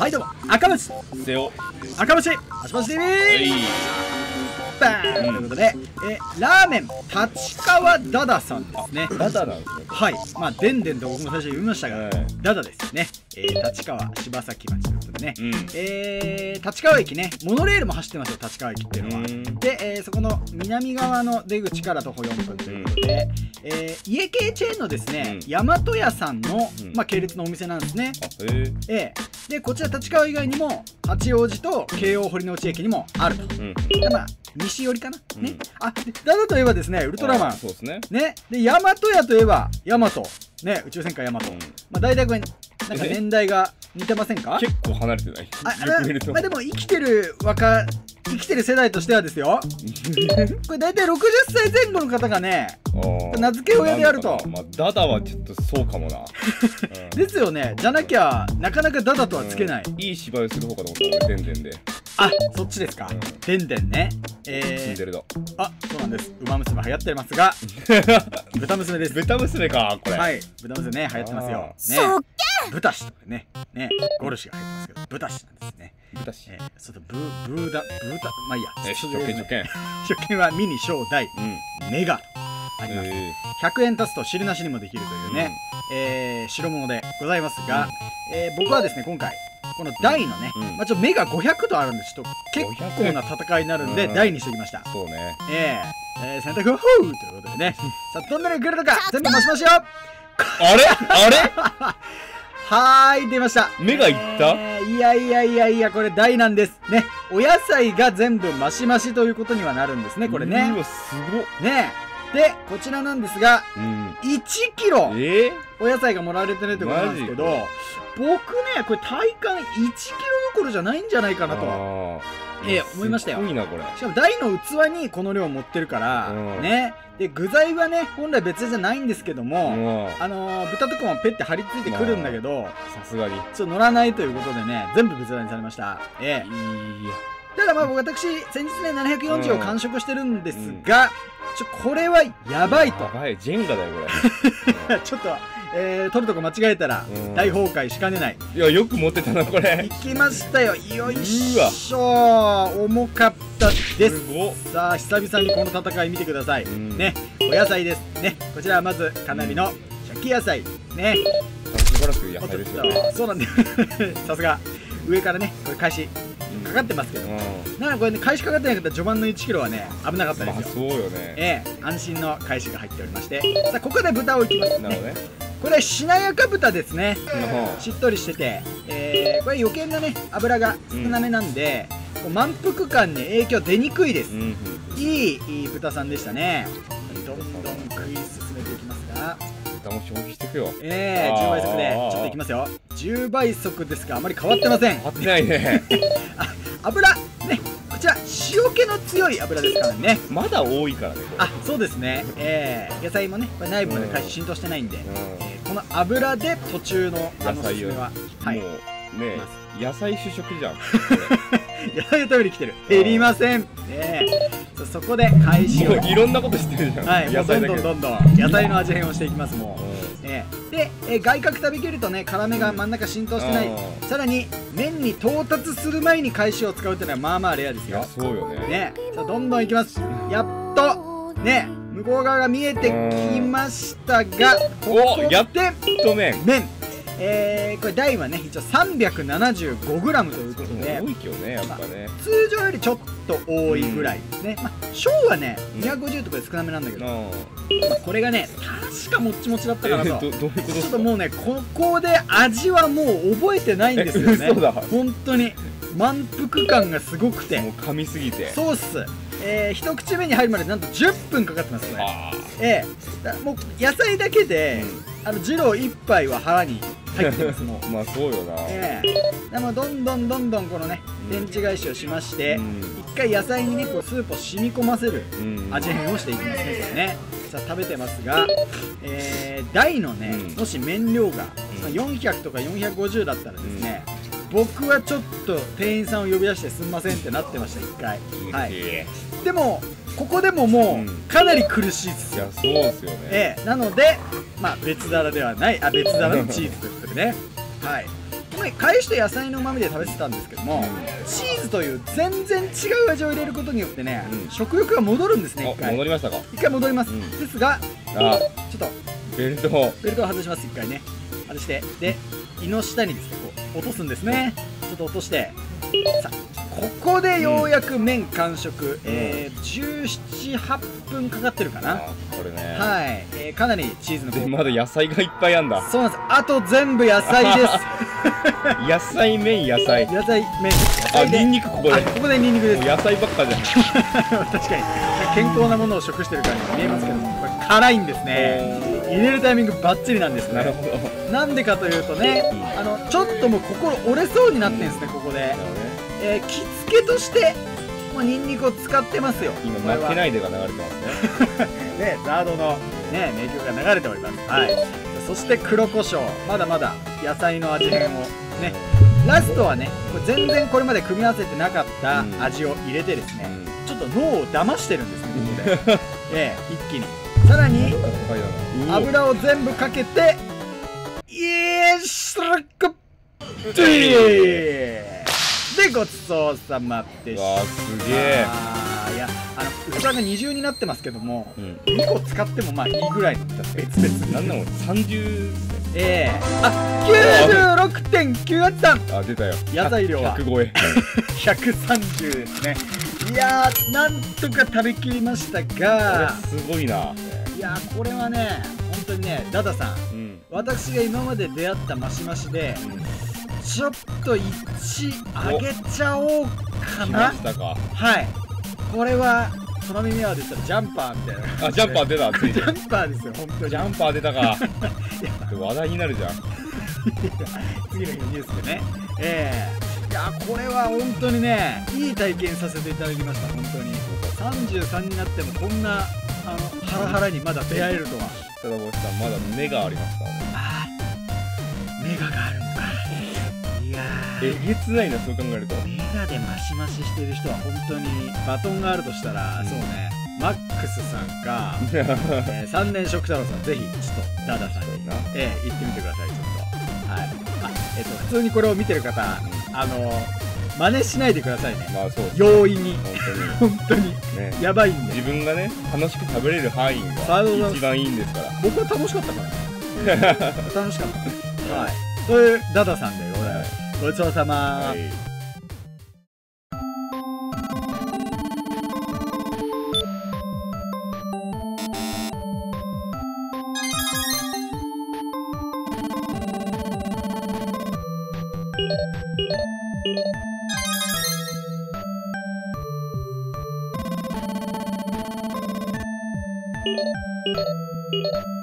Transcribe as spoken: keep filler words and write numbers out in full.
はいどうも赤虫せよ赤虫足パシ ティーブイ バーンということで、えラーメン立川ダダさんですね。 ダダなんですね。 はい、まあでんでんと僕も最初読みましたが、 はいダダですね。えー、立川柴崎町ということでね、 うんえー、立川駅ね、モノレールも走ってますよ、立川駅っていうのは。 うんで、えー、そこの南側の出口から徒歩よんぷんということで、うん、えー、家系チェーンのですね、うん、大和屋さんの、うん、まあ、系列のお店なんですね。 あ、へー。 えー、で、こちら立川以外にも八王子と京王堀之内駅にもあると。うん、でまあ西寄りかな、うん、ね。あ、でダダといえばですね、ウルトラマン。 そうですね。 ね。で、大和屋といえば、大和。ね、宇宙戦艦ヤマト。うん、まあ、大体これ、なんか年代が似てませんか？ 結構離れてない。 あ、あまあでも生きてる若、生きてる世代としてはですよ。これ大体ろくじゅっさいぜん後の方がね、名付け親であると。 まあ、ダダはちょっとそうかもな。 うん、ですよね。じゃなきゃ、なかなかダダとはつけない。 うん、いい芝居をする方かと思った俺、でんでんで。 あ、そっちですか。でんでんね。えー、 シンデレラ。 あ、そうなんです。馬娘流行ってますが、豚娘です。 豚娘か、これ。 はい、豚娘ね、流行ってますよ。ね。豚氏とかね、ね、ゴルシが入ってますけど、豚氏なんですね。 豚氏。 えー、そうだ、ブー、ブーだ、ブーだ、まあいいや。 初見、初見。 初見はミニ、小、大、うん、メガ。あります。ひゃくえん足すと汁なしにもできるというね、うん、えー、白物でございますが、うん、えー、僕はですね、今回、この大のね、うん、まあちょっと目がごひゃくとあるんで、ちょっと結構な戦いになるんで、大にしてきました。 そうね。 えー、えー、選択をほうということでね、さあ、どんなに来るのか、全部増しましょう。 あれあれはーい、出ました。 目がいった、 えー、いやいやいやいや、これ大なんです。ね、お野菜が全部増し増しということにはなるんですね、これね。 うわ、すごっ。 ねで、こちらなんですが、うん、いちキロ、えー、お野菜が盛られてるということなんですけど、僕ね、これ体感いちキロどころじゃないんじゃないかなと、えー、思いましたよ。 すごいな、これ。 しかも大の器にこの量持ってるから、うん、ね。で、具材はね、本来別じゃないんですけども、うん、あのー、豚とかもペッて張り付いてくるんだけど、 さすがに。 ちょっと乗らないということでね、全部別皿にされました。ええー。いや。ただまあ私、先日ね、ななひゃくよんじゅうを完食してるんですが、うんちょ、これはやばいと。 やばい、ジェンガだよ、これ。 ちょっと、えー、取るとこ間違えたら、大崩壊しかねない。 いや、よく持ってたな、これ。 いきましたよ。よいしょ。重かったです。さあ、久々にこの戦い見てください。ね、お野菜です。ね、こちらはまず、かなりのシャキ野菜。ね。 素晴らしく野菜ですよね。 そうなんだよ。さすが。上からね、これ開始。かかってますけど、だからこれね、開始かかってなかったら序盤のいちキロはね、危なかったですよ。 そうよね。 ええ、安心の開始が入っておりまして、さあここで豚をいきます。 なるほどね。 これしなやか豚ですね。しっとりしてて、えー、これ余計なね油が少なめなんで、うん、満腹感に影響出にくいです。うん、いいいい豚さんでしたね。どんどん食い進めていきますが。 豚も消費していくよ。 ええー、じゅうばい速でちょっといきますよ。じゅうばい速ですがあまり変わってません。 変わってないね。 あ、油ね、こちら塩気の強い油ですからね。 まだ多いからね。 あ、そうですね。ええー、野菜もね、これ内部まで開始浸透してないんで、うん、えー、この油で途中のあのおすすめは、はい。もうね、野菜主食じゃん。 野菜を食べに来てる。減りません。ね、そこで開始を。 いろんなことしてるじゃん。 はい、野菜どんどんどんどん野菜の味変をしていきますもう。えー、で、えー、外角食べきるとね、辛めが真ん中浸透してない。さらに麺に到達する前に返しを使うっていうのはまあまあレアですよ。 そうよね。 ね、さあどんどんいきます。やっとね、向こう側が見えてきましたが、 お、やってと麺。 麺。えー、これ大はね一応 さんびゃくななじゅうごグラム ということで多いけどね、やっぱね、 まあ、通常よりちょっと多いぐらいですね、うん、まあ小はねにひゃくごじゅうとかで少なめなんだけど、うん、まあ、これがね確かもっちもちだったかなと、えー、どどういうことですか。ちょっともうねここで味はもう覚えてないんですよね。本当に満腹感がすごくて、 もう噛みすぎて、 そうっす。えー、一口目に入るまでなんとじゅっぷんかかってますこれ。ええー、もう野菜だけで、うん、あの二郎一杯は腹に入ってますもう。 まあそうよな。 ええー、でもどんどんどんどんこのね天地返しをしまして、うん、一回野菜にねこうスープを染み込ませる味変をしていきますね。これねさあ食べてますが、えー、大のね、うん、もし麺量が、うん、よんひゃくとかよんひゃくごじゅうだったらですね、うん、僕はちょっと店員さんを呼び出してすんませんってなってました一回。はい。でもここでももうかなり苦しいですよ。 いやそうですよね。 ええ、なのでまあ別皿ではない、あ別皿のチーズということでね。はい。まあ前返して野菜の旨味で食べてたんですけども、チーズという全然違う味を入れることによってね、 うん食欲が戻るんですね。一あ、 回戻りましたか。 一回戻ります、 うんですがあ、 ちょっとベルト。 ベルトを外します。一回ね外して、で胃の下にですねこう落とすんですね。ちょっと落として、さあここでようやく麺完食、えー、じゅうなな、はっぷんかかってるかな。 あ、これね。 はい、えー、かなりチーズので効果まだ野菜がいっぱいあんだ。 そうなんです。あと全部野菜です野菜麺野菜。 野菜麺野あ、 菜でニンニクここで。 あここでニンニクですもう野菜ばっかじゃん。 確かに健康なものを食してるからに見えますけども、これ辛いんですね。入れるタイミングバッチリなんですね。 なるほど。 なんでかというとね、あのちょっともう心折れそうになってんですね、ここで、 なるほどね。 えー、着付けとしてもうニンニクを使ってますよ。 今これは負けないでが流れてますね。 ね、ザードのね名曲が流れております。はい。そして黒胡椒、まだまだ野菜の味変をね。ラストはね、これ全然これまで組み合わせてなかった味を入れてですね、ちょっと脳を騙してるんですね、ここで。ええ、一気に。さらに油を全部かけて、イエーシャクでごちそうさまでした。 わあ、すげえ。 あーいや、あの器が二重になってますけども、 うん。 にこ使ってもまあいいぐらいの別々に。 なんなのさんじゅう。 ええあ、きゅうじゅうろくてんきゅうはちさん。 あ、出たよ。 野菜量はひゃく超え。 ひゃくさんじゅうですね。いやー、なんとか食べきりましたが、 これすごいな。 いやー、これはね、本当にね、ダダさん、 うん。 私が今まで出会ったマシマシで、ちょっといちあげちゃおうか来な。 ましたか。 はい。これは、空耳アワーで言ったらジャンパーみたいな感じで。 あ、ジャンパー出た。ついにジャンパーですよ、本当に。 ジャンパー出たか。話題になるじゃん。 次の日のニュースでね。ええいや、これは本当にね、いい体験させていただきました、本当に。さんじゅうさんになってもこんな、あの、ハラハラにまだ出会えるとは。 ただ星さん、まだ目がありますからね。 ああ、メガがあるのか。いやー。 えげつないな、そう考えると。 メガでマシマシしてる人は本当にバトンがあるとしたら、 うんそうね、マックスさんか、えー、さんねん食太郎さん、ぜひちょっとダダさんに、えー、行ってみてください、ちょっと。はい。あ、えっ、と、普通にこれを見てる方、あの、真似しないでくださいね。 まあそう。 容易に。 本本当に。 当に。ね。 やばいんで。 自分がね、楽しく食べれる範囲が一番いいんですから。 僕は楽しかったからね。楽しかった。はい。というダダさんでございます。ごちそうさま。 はい。Thank you.